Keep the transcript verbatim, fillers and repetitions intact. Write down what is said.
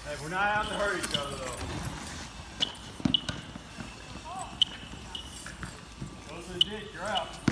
Hey, we're not out to hurt each other though. Go to the ditch, you're out.